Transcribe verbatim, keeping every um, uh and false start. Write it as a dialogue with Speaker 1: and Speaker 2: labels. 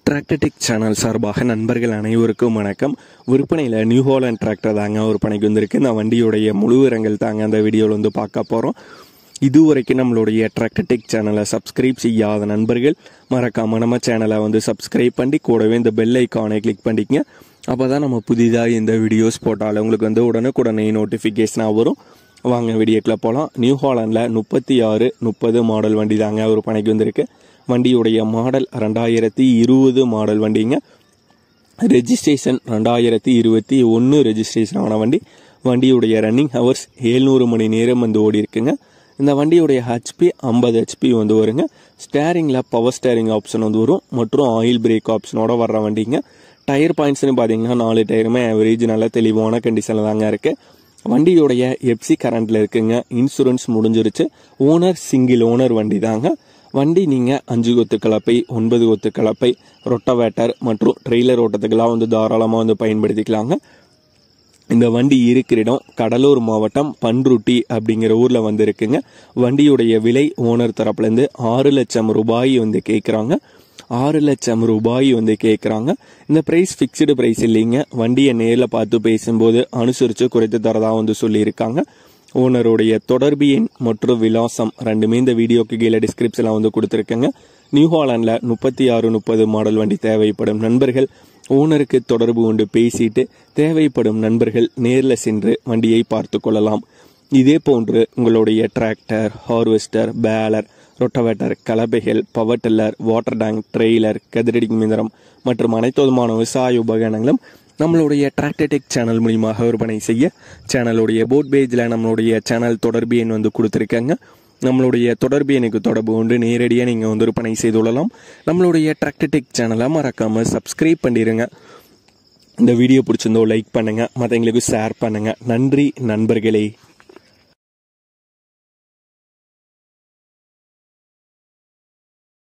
Speaker 1: Tractor tech channel சார்பாக நண்பர்கள் அனைவருக்கும் வணக்கம். விற்பனையில் நியூ ஹாலண்ட் டிராக்டர் தாங்க விற்பனைக்கு வந்திருக்கு. இந்த வண்டியுடைய முழு விவரங்கள் தாங்க அந்த வீடியோவில் வந்து பார்க்க போகிறோம். இதுவரைக்கும் நம்மளுடைய டிராக்டர் டெக் சேனலை சப்ஸ்கிரைப் செய்யாத நண்பர்கள் மறக்காமல் நம்ம சேனலை வந்து சப்ஸ்கிரைப் பண்ணி கூடவே இந்த பெல் ஐக்கானை கிளிக் பண்ணிக்கங்க. அப்போ தான் நம்ம புதிதாக இந்த வீடியோஸ் போட்டாலும் உங்களுக்கு வந்து உடனுக்குடனே நோட்டிஃபிகேஷனாக வரும். வாங்க வீடியோக்கில் போகலாம். நியூ ஹாலண்டில் முப்பத்தி ஆறு முப்பது மாடல் வண்டி தாங்க விற்பனைக்கு வந்திருக்கு. வண்டியுடைய மாடல் ரெண்டாயிரத்தி இருபது மாடல் வண்டிங்க. ரெஜிஸ்ட்ரேஷன் ரெண்டாயிரத்தி இருபத்தி ஒன்று ரெஜிஸ்ட்ரேஷன் ஆன வண்டி. வண்டியுடைய ரன்னிங் ஹவர்ஸ் ஏழ்நூறு மணி நேரம் வந்து ஓடி இருக்குங்க. இந்த வண்டியுடைய ஹெச்பி ஐம்பது ஹெச்பி வந்து வருங்க. ஸ்டேரிங்கில் பவர் ஸ்டேரிங் ஆப்ஷன் வந்து வரும் மற்றும் ஆயில் பிரேக் ஆப்ஷனோட வர்ற வண்டிங்க. டயர் பாயிண்ட்ஸ்னு பார்த்தீங்கன்னா நாலு டயருமே ஆவரேஜ் நல்ல தெளிவான கண்டிஷனில் தாங்க இருக்குது. வண்டியுடைய எஃப்சி கரண்ட்டில் இருக்குங்க. இன்சூரன்ஸ் முடிஞ்சிருச்சு. ஓனர் சிங்கிள் ஓனர் வண்டி தாங்க. வண்டி நீங்கள் அஞ்சு கொத்து கலப்பை, ஒன்பது கொத்து கலப்பை, ரொட்டவேட்டர் மற்றும் ட்ரெய்லர் ஓட்டத்துக்கெல்லாம் வந்து தாராளமாக வந்து பயன்படுத்திக்கலாங்க. இந்த வண்டி இருக்கிற இடம் கடலூர் மாவட்டம் பன்ருட்டி அப்படிங்கிற ஊரில் வந்து இருக்குங்க. வண்டியுடைய விலை ஓனர் தரப்புலேருந்து ஆறு லட்சம் ரூபாய் வந்து கேட்குறாங்க. ஆறு லட்சம் ரூபாய் வந்து கேட்குறாங்க. இந்த ப்ரைஸ் ஃபிக்ஸ்டு ப்ரைஸ் இல்லைங்க. வண்டியை நேரில் பார்த்து பேசும்போது அனுசரித்து குறைத்து தரதாக வந்து சொல்லியிருக்காங்க. ஓனருடைய தொடர்பு எண் மற்றும் விலாசம் ரெண்டுமே இந்த வீடியோக்கு கீழே டிஸ்கிரிப்ஷனில் வந்து கொடுத்துருக்கேங்க. நியூ ஹாலண்டில் முப்பத்தி ஆறு முப்பது மாடல் வண்டி தேவைப்படும் நண்பர்கள் ஓனருக்கு தொடர்பு கொண்டு பேசிட்டு தேவைப்படும் நண்பர்கள் நேரில் சென்று வண்டியை பார்த்து கொள்ளலாம். இதே போன்று உங்களுடைய டிராக்டர், ஹார்வெஸ்டர், பேலர், ரொட்டவேட்டர், கலப்பைகள், power tiller, water tank, trailer, கதிரடிக்கும் இயந்திரம் மற்றும் அனைத்து விதமான விவசாய உபகரணங்களும் நம்மளுடைய டிராக்டர் டெக் சேனல் மூலியமாக விற்பனை செய்ய சேனலுடைய போட் பேஜில் நம்மளுடைய சேனல் தொடர்பு எண் வந்து கொடுத்துருக்காங்க. நம்மளுடைய தொடர்பு எண்ணுக்கு தொடர்பு கொண்டு நேரடியாக நீங்கள் வந்து விற்பனை செய்து கொள்ளலாம். நம்மளுடைய டிராக்டர் டெக் சேனலை மறக்காமல் சப்ஸ்கிரைப் பண்ணிடுங்க. இந்த வீடியோ பிடிச்சிருந்தோ லைக் பண்ணுங்கள், மற்றவங்களுக்கு ஷேர் பண்ணுங்கள். நன்றி நண்பர்களே.